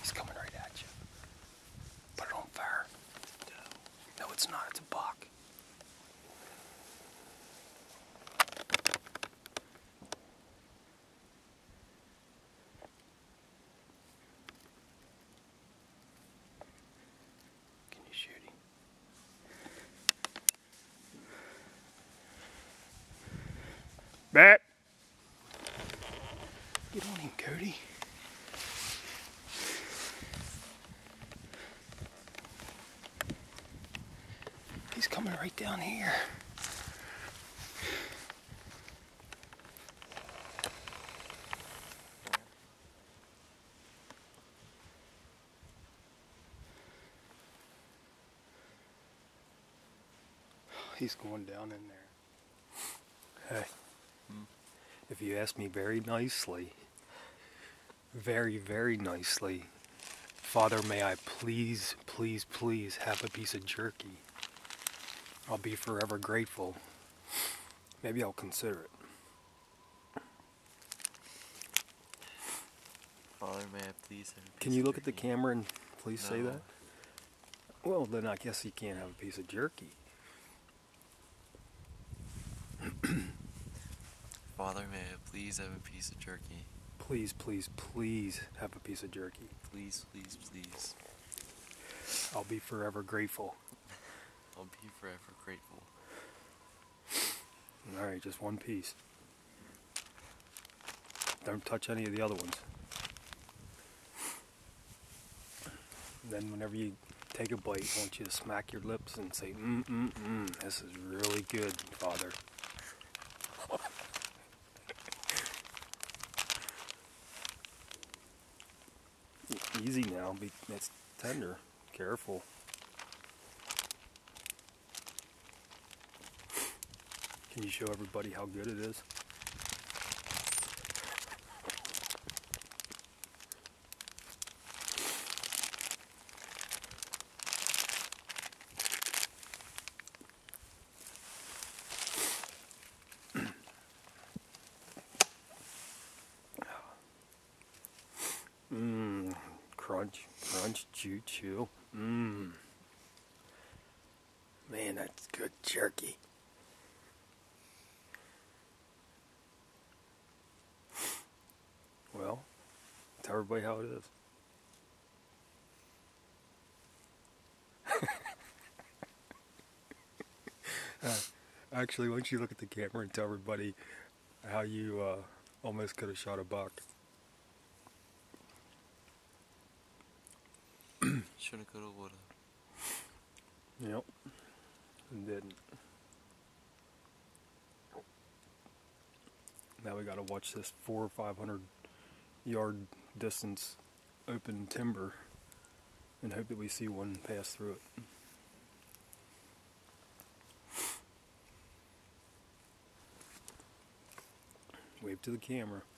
He's coming right at you. Put it on fire. No, it's not. It's a buck. Can you shoot him? Bat! Get on him, Cody. He's coming right down here. He's going down in there. Hey, if you ask me very nicely, very, very nicely, Father, may I please, please, please have a piece of jerky? I'll be forever grateful. Maybe I'll consider it. Father, may I please have a piece Can you of look at the jerky? camera and please say No. that? Well, then I guess you can't have a piece of jerky. Father, may I please have a piece of jerky? Please, please, please have a piece of jerky. Please, please, please. I'll be forever grateful. I'll be forever grateful. Alright, just one piece. Don't touch any of the other ones. Then whenever you take a bite, I want you to smack your lips and say, this is really good, Father. Easy now, it's tender. Careful. Can you show everybody how good it is? Crunch, crunch, chew, chew. Man, that's good jerky. Well, tell everybody how it is. Actually, why don't you look at the camera and tell everybody how you almost could have shot a buck. Shoulda, coulda, woulda. Yep, and didn't. Now we gotta watch this 400 or 500 yard distance open timber and hope that we see one pass through it. Wave to the camera.